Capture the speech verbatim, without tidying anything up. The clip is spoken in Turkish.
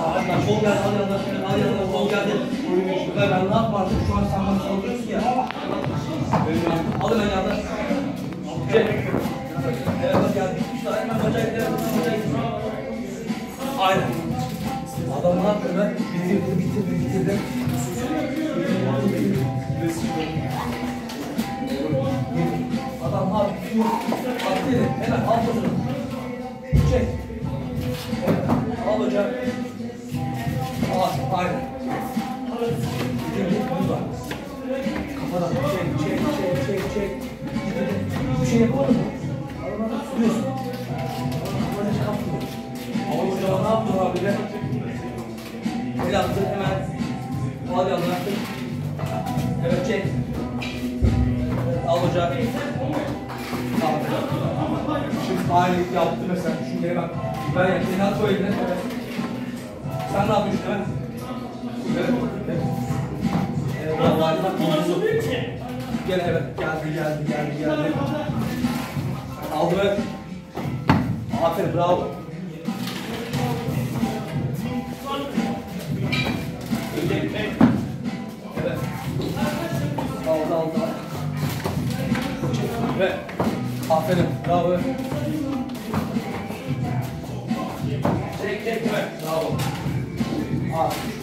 Aynen, sol geldi, al yanına, al yanına, sol geldi. Ben ne yapardım? Şu an sen bana saldırıyorsun ya. Al hemen yanına. Çek. Evet, bak geldi. İşte hemen bacağı gidelim, bacağı gidelim. Aynen. Adam ne yaptı ben? Bitirdi, bitirdi, bitirdi. Adam ne yaptı? Bak dedi, hemen al bacağını. Çek. Evet, al bacağı. Al, aynen. Bitirdi, burada. Kafadan çek, çek, çek, çek, çek. Bir şey yapalım mı? Adamlar sürüyorsun. Adamlar hiç kapmıyor. Ama hocam ne yaptın abi de? El attın hemen. Al yanına attın. Evet çek. Al hocam. Tamam. Şimdi aynı yaptı mesela. Şimdi bak. Ben yaptım. At o eline. Evet. Sen ne yapıyorsun hemen? Evet. Evet. Evet. Vallahi bak. Gel evet. Geldi geldi geldi geldi. Aldı ve aferin bravo. Evet. Aldı aldı. Ve aferin bravo. Çek çek evet bravo. Aferin.